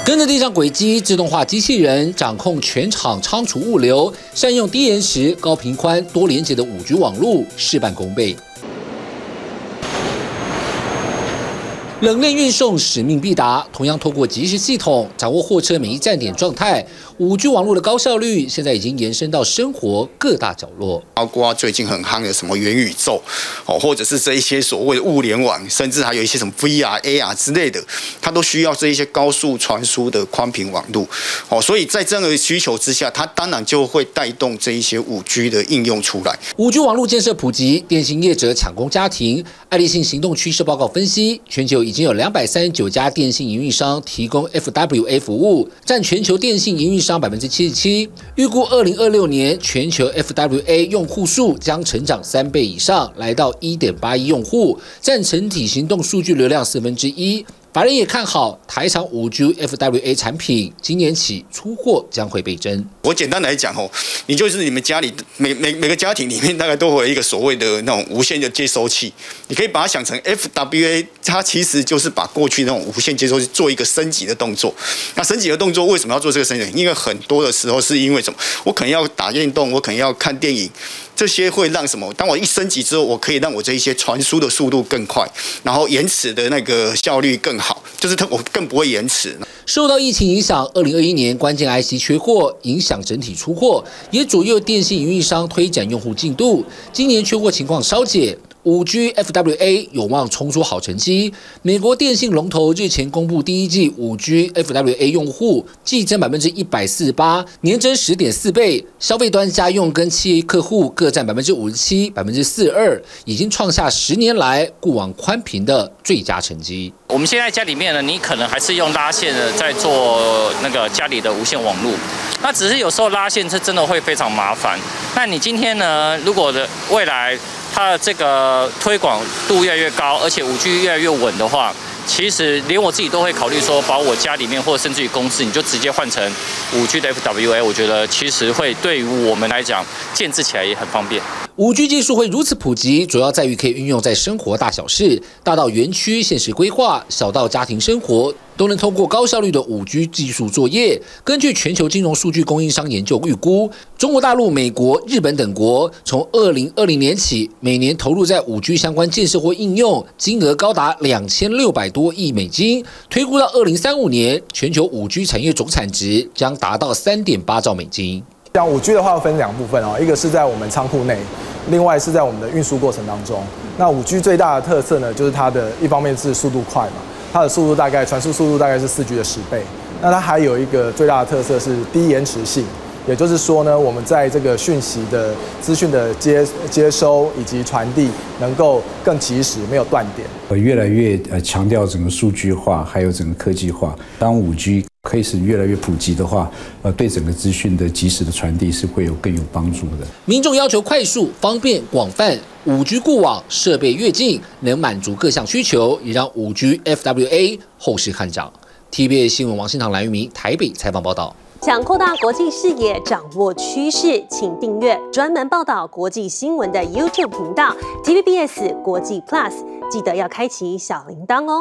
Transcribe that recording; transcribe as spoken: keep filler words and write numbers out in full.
跟着地上轨迹，自动化机器人掌控全场仓储物流，善用低延时、高频宽、多连接的五 G 网路，事半功倍。冷链运送使命必达，同样透过即时系统掌握货车每一站点状态。五 G 网络的高效率，现在已经延伸到生活各大角落， 包括最近很夯的什么元宇宙，哦，或者是这一些所谓的物联网，甚至还有一些什么 V R、A R 之类的，它都需要这一些高速传输的宽频网路，哦，所以在这样的需求之下，它当然就会带动这一些五 G 的应用出来。 五 G 网络建设普及，电信业者抢攻家庭。爱立信行动趋势报告分析，全球已经有两百三十九家电信营运商提供 F W A 服务，占全球电信营运商百分之七十七。预估二零二六年全球 F W A 用户数将成长三倍以上，来到 一点八亿用户，占整体行动数据流量四分之一。法人也看好台厂五 G F W A 产品，今年起出货将会倍增。 我简单来讲哦，你就是你们家里每每每个家庭里面大概都会有一个所谓的那种无线的接收器，你可以把它想成 F W A， 它其实就是把过去那种无线接收器做一个升级的动作。那升级的动作为什么要做这个升级？因为很多的时候是因为什么？我可能要打电动，我可能要看电影。这些会让什么？当我一升级之后，我可以让我这一些传输的速度更快，然后延迟的那个效率更好，就是它我更不会延迟。 受到疫情影响，二零二一年关键 I C 缺货，影响整体出货，也左右电信营运商推展用户进度。今年缺货情况稍解。五 G F W A 有望冲出好成绩。美国电信龙头日前公布第一季五 G F W A 用户季增百分之一百四十八，年增十点四倍。消费端家用跟企业客户各占百分之五十七、百分之四十二，已经创下十年来固网宽频的最佳成绩。 我们现在家里面呢，你可能还是用拉线的在做那个家里的无线网络，那只是有时候拉线是真的会非常麻烦。那你今天呢，如果的未来它的这个推广度越来越高，而且五 G 越来越稳的话，其实连我自己都会考虑说，把我家里面或者甚至于公司，你就直接换成五 G 的 F W A， 我觉得其实会对于我们来讲，建制起来也很方便。 五 G 技术会如此普及，主要在于可以运用在生活大小事，大到园区现实规划，小到家庭生活，都能通过高效率的五 G 技术作业。根据全球金融数据供应商研究预估，中国大陆、美国、日本等国从二零二零年起，每年投入在五 G 相关建设或应用金额高达两千六百多亿美金。推估到二零三五年，全球五 G 产业总产值将达到三点八兆美金。 像五 G 的话分两部分哦，一个是在我们仓库内，另外是在我们的运输过程当中。那五 G 最大的特色呢，就是它的一方面是速度快嘛，它的速度大概传输速度大概是四 G 的十倍。那它还有一个最大的特色是低延迟性，也就是说呢，我们在这个讯息的资讯的接接收以及传递能够更及时，没有断点。 呃，越来越呃强调整个数据化，还有整个科技化。当五 G可以是越来越普及的话，呃，对整个资讯的及时的传递是会有更有帮助的。 民众要求快速、方便、广泛，五 G 固网设备越近，能满足各项需求，也让五 G F W A 后市看涨。T V B S 新闻王新堂、蓝玉明台北采访报道。 想扩大国际视野，掌握趋势，请订阅专门报道国际新闻的 YouTube 频道 T V B S 国际 Plus， 记得要开启小铃铛哦。